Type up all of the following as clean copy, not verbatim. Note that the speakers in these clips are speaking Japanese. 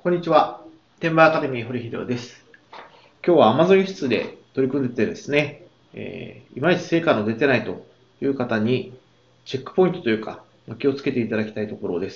こんにちは。転売アカデミー堀秀夫です。今日は Amazon 輸出で取り組んでてですね、いまいち成果の出てないという方にチェックポイントというか気をつけていただきたいところです。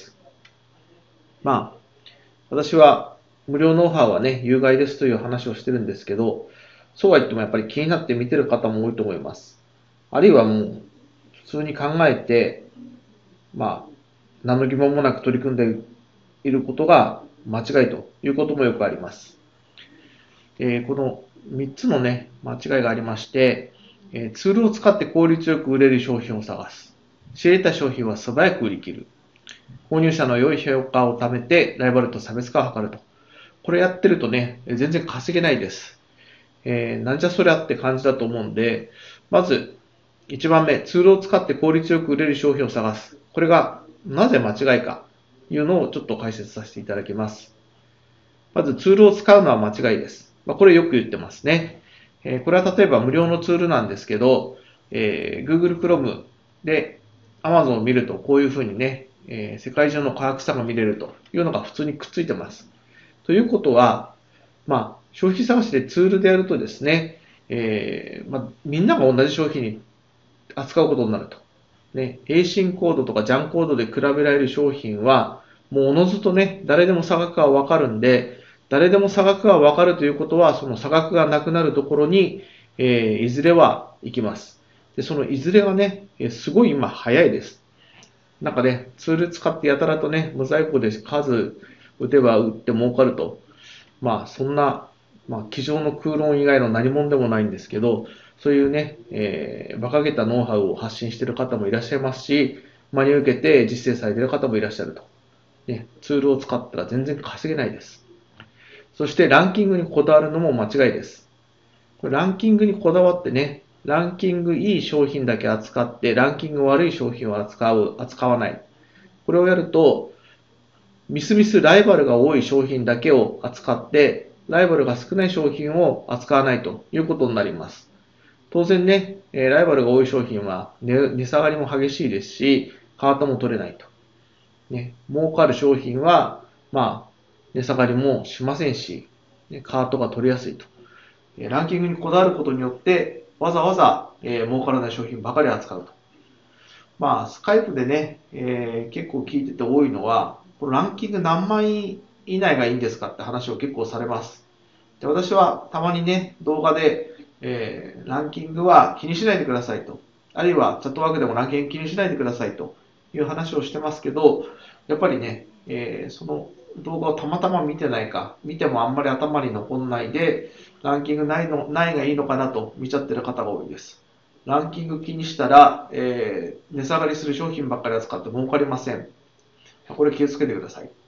私は無料ノウハウはね、有害ですという話をしてるんですけど、そうは言ってもやっぱり気になって見てる方も多いと思います。あるいはもう普通に考えて、何の疑問もなく取り組んでいることが間違いということもよくあります。この3つのね、間違いがありまして、ツールを使って効率よく売れる商品を探す。仕入れた商品は素早く売り切る。購入者の良い評価を貯めて、ライバルと差別化を図ると。これやってるとね、全然稼げないです。なんじゃそりゃって感じだと思うんで、まず、1番目、ツールを使って効率よく売れる商品を探す。これがなぜ間違いかというのをちょっと解説させていただきます。まずツールを使うのは間違いです。これよく言ってますね。これは例えば無料のツールなんですけど、Google Chrome で Amazon を見るとこういうふうにね、世界中の価格差が見れるというのが普通にくっついてます。ということは、消費探しでツールでやるとですね、みんなが同じ商品に扱うことになると。ね、ASIN コードとか JAN コードで比べられる商品は、もうおのずとね、誰でも差額がわかるんで、誰でも差額がわかるということは、その差額がなくなるところに、いずれは行きます。で、そのいずれはね、すごい今早いです。なんかね、ツール使ってやたらとね、無在庫で数打てば打って儲かると。そんな、机上の空論以外の何者でもないんですけど、そういうね、馬鹿げたノウハウを発信している方もいらっしゃいますし、真に受けて実践されている方もいらっしゃると。ね、ツールを使ったら全然稼げないです。そしてランキングにこだわるのも間違いです。これランキングにこだわってね、ランキングいい商品だけ扱って、ランキング悪い商品を扱わない。これをやると、みすみすライバルが多い商品だけを扱って、ライバルが少ない商品を扱わないということになります。当然ね、ライバルが多い商品は値下がりも激しいですし、カートも取れないと。ね、儲かる商品は、値下がりもしませんし、カートが取りやすいと。ランキングにこだわることによって、わざわざ、儲からない商品ばかり扱うと。スカイプでね、結構聞いてて多いのは、このランキング何万位以内がいいんですかって話を結構されます。で、私はたまにね、動画で、ランキングは気にしないでくださいと。あるいはチャットワークでもランキング気にしないでくださいという話をしてますけど、やっぱりね、その動画をたまたま見てないか、見てもあんまり頭に残んないで、ランキングないがいいのかなと見ちゃってる方が多いです。ランキング気にしたら、値下がりする商品ばっかり扱って儲かりません。これ気をつけてください。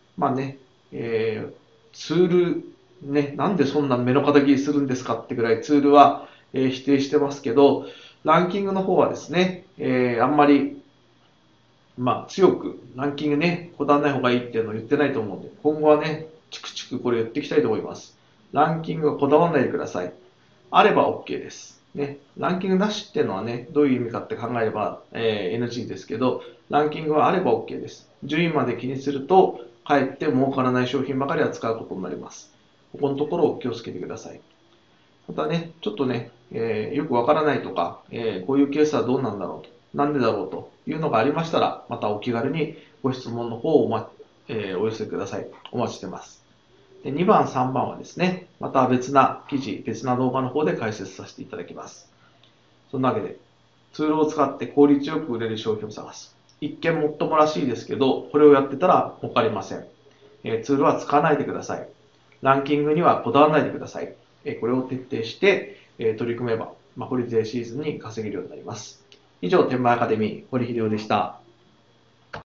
ツール、ね、なんでそんな目の敵するんですかってぐらいツールは、否定してますけど、ランキングの方はですね、あんまり、強くランキングね、こだわらない方がいいっていうのを言ってないと思うんで、今後はね、チクチクこれ言っていきたいと思います。ランキングはこだわらないでください。あれば OK です。ね、ランキングなしっていうのはね、どういう意味かって考えれば、NG ですけど、ランキングはあれば OK です。順位まで気にすると、かえって儲からない商品ばかり扱うことになります。ここのところを気をつけてください。またね、ちょっとね、よくわからないとか、こういうケースはどうなんだろうと、なんでだろうというのがありましたら、またお気軽にご質問の方をお寄せください。お待ちしてます。で2番、3番はですね、また別な記事、別な動画の方で解説させていただきます。そんなわけで、ツールを使って効率よく売れる商品を探す。一見もっともらしいですけど、これをやってたら儲かりません。ツールは使わないでください。ランキングにはこだわらないでください。これを徹底して取り組めば、ホリデーシーズンに稼げるようになります。以上、天満アカデミー、堀秀夫でした。